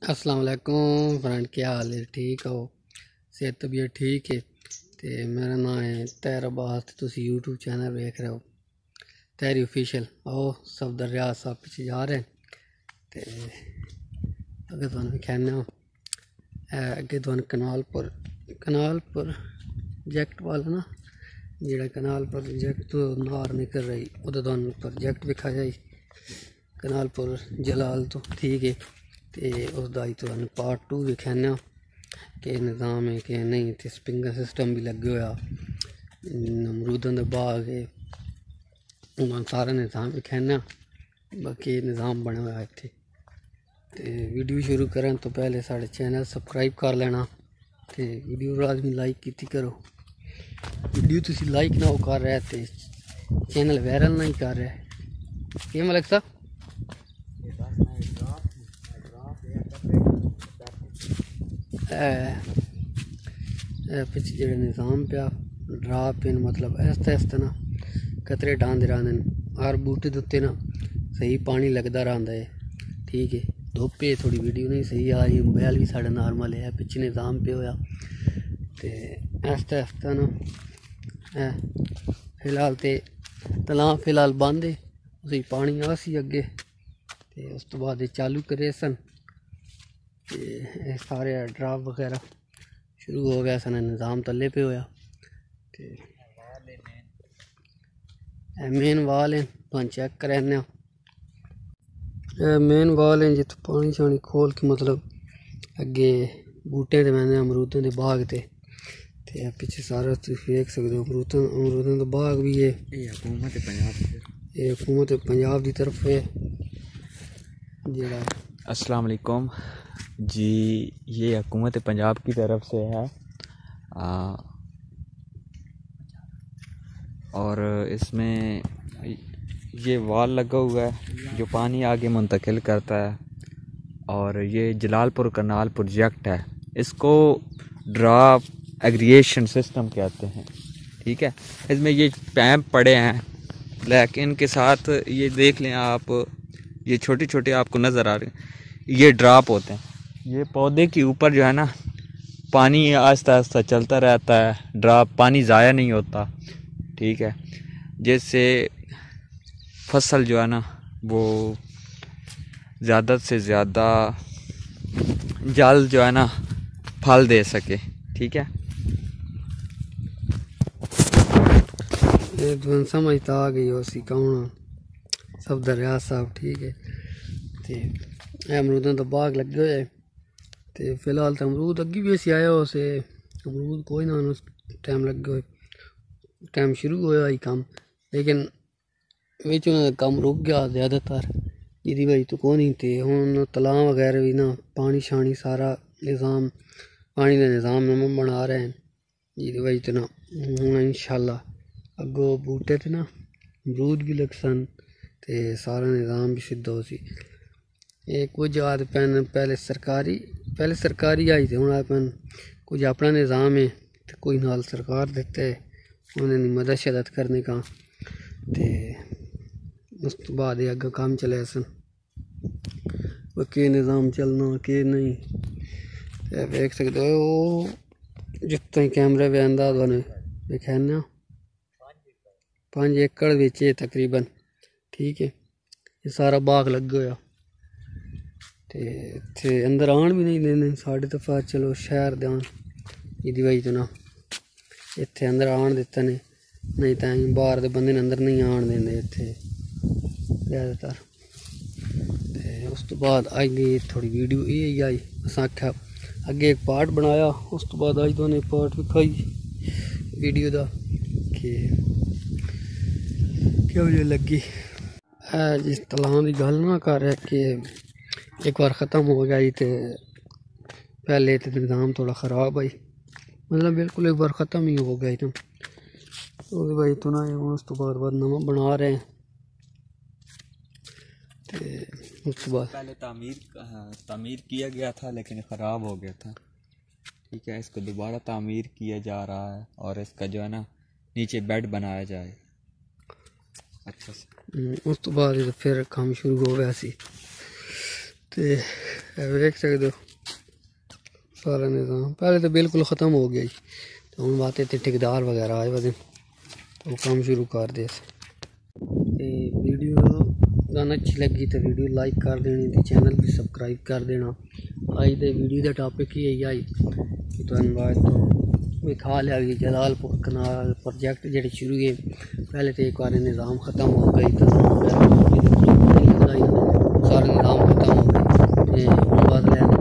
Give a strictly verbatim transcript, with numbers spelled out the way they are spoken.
अस्सलाम वालेकुम फ्रेंड, क्या हाल है? ठीक हो? सेहत तबीयत ठीक है? तो मेरा नाम है तैर अब्बास, तो तुसी यूट्यूब चैनल देख रहे हो तैरी ऑफिशियल। आओ सब दरिया सब पिछे जा रहे हैं। तो अगर तुम कहने हो अगे तुम कनालपुर कनालपुर प्रोजेक्ट वाला ना, जेड़ा कनालपुर प्रोजेक्ट तो नार निकल रही वो तो प्रोजेक्ट दिखा जाए कनालपुर जलाल तो ठीक है। तो उसका ही तुम पार्ट टू दिखाने कि निज़ाम है कि नहीं। तो स्प्रिंगर सिस्टम भी लगे हुआ, अमरूदों का बाग है, सारा निज़ाम दिखाने बाकी निज़ाम बने हुआ इतने। तो वीडियो शुरू करें तो पहले साढ़े चैनल सबसक्राइब कर लेना, तो वीडियो लाजमी लाइक की करो। वीडियो तुसी लाइक ना हो कर रहे तो चैनल वायरल नहीं कर रहे। कि मलिक साहब पिछले जो निज़ाम पे ड्राप इन मतलब आस्ते आस्ते ना कतरे डांदे रहते हैं। हर बूटे के उत्ते ना सही पानी लगता रहा है, ठीक है। धुप्प है थोड़ी वीडियो नहीं सही आ रही, मोबाइल भी साढ़ा नॉर्मल है। पिछले निज़ाम पे होया तो आस्ते आस्ते ना फिलहाल तो तलाब फिलहाल बंद है, उसी पानी आ सी अगे। तो उस तो बाद चालू करे सन सारे ड्राप वगैरह शुरू हो गया सन, निज़ाम तले पे होया। तो मेन वाल है तुम चेक कराने मेन वाल है जित पानी शानी खोल के मतलब अगे बूटे ते मैंने अमरूदों के बाग ते ते पिछे सारा तुम देख सकते हो अमरूदों अमरूदों का बाग भी है। ये हुकूमत पंजाब ये हुकूमत पंजाब की तरफ है जरा। अस्सलाम वालेकुम जी, ये हुकूमत पंजाब की तरफ से है आ, और इसमें ये वाल लगा हुआ है जो पानी आगे मुंतकिल करता है। और ये जलालपुर कनाल प्रोजेक्ट है, इसको ड्राप एग्रीगेशन सिस्टम कहते हैं, ठीक है। इसमें ये पैप पड़े हैं, लेकिन इनके साथ ये देख लें आप, ये छोटे छोटे आपको नज़र आ रहे हैं, ये ड्राप होते हैं। ये पौधे के ऊपर जो है ना पानी आहिस्ता आहिस्ता चलता रहता है, ड्राप पानी ज़ाया नहीं होता, ठीक है। जैसे फसल जो है ना वो ज़्यादा से ज़्यादा जल्द जो है ना फल दे सके, ठीक है। ये तुम समझ तो आ गई हो सी कौन सब दरिया साहब, ठीक है। तो अमरूदों का बाग लगे हुए तो फिलहाल तो अमरूद अगे भी असी आए हो से अमरूद कोई ना उस टाइम लगे हुए टाइम शुरू होया ही काम, लेकिन बिच काम रुक गया ज़्यादातर जिदी वजह तो कौन ही थे। हूँ तलाब वगैरह भी ना पानी शानी सारा निज़ाम पानी का निज़ाम नम बना रहे हैं जिदी वजह तो ना हूँ इंशाल्लाह अगो बूटे थे ना अमरूद भी लग सन तो सारा निज़ाम भी सिद्ध हो सी। ये कुछ आद पैन पहले सरकारी पहले सरकारी आई थे हूँ पैन कुछ अपना निज़ाम है तो कोई नाल सरकार देते उन्हें मदद शदत करने का। तो उस तो बाद अगर काम चले सन वो के निज़ाम चलना के नहीं देख सकते हो। जितना कैमरे पे आंदा दिखाना पाँच एकड़ बिच तकरीबन, ठीक है। ये सारा बाग लगे हुआ तो इतने अंदर आन भी नहीं देने साढ़े तो फिर चलो शहर दे आन जिदी वजह तो ना इतने अंदर आन दिता ने, नहीं तो बाहर के बंदे अंदर नहीं आन देंगे इतने ज़्यादातर। तो उस तो बाद आई गई थोड़ी वीडियो ये आई अस आख्या अगे एक पार्ट बनाया, उस तो बाद आई तो पार्ट विखाई वीडियो का कि क्या मुझे लगी जिस तलाब की गल ना कर रहा कि एक बार ख़त्म हो गई तो पहले तो निज़ाम थोड़ा ख़राब आई, मतलब बिल्कुल एक बार ख़त्म ही हो गया ना तो भाई तो ना उस तो बाद बाद नवा बना रहे हैं। तो उस बाद पहले तामीर तामीर किया गया था लेकिन ख़राब हो गया था, ठीक है। इसको दोबारा तामीर किया जा रहा है और इसका जो है ना नीचे बेड बनाया जाए अच्छा से। उस तो बाद फिर काम शुरू हो गया सी। ते देख सकते हो सारा निज़ाम पहले तो बिल्कुल ख़त्म हो गया जी। तो हम बातें थे ठेकेदार वगैरह आए वे तो काम शुरू कर दे। वीडियो गाना अच्छी लगी तो वीडियो लाइक कर देनी तो चैनल भी सबसक्राइब कर देना। अज दे वीडियो का टॉपिक ही यही आई कि तुहानू बाद तो विखा लिया कि जलालपुर कनाल प्रोजेक्ट जेह्ड़े शुरू हुए पहले तो एक बार निज़ाम ख़त्म हो गई तो सारा निज़ाम ख़त्म हो गया। बाद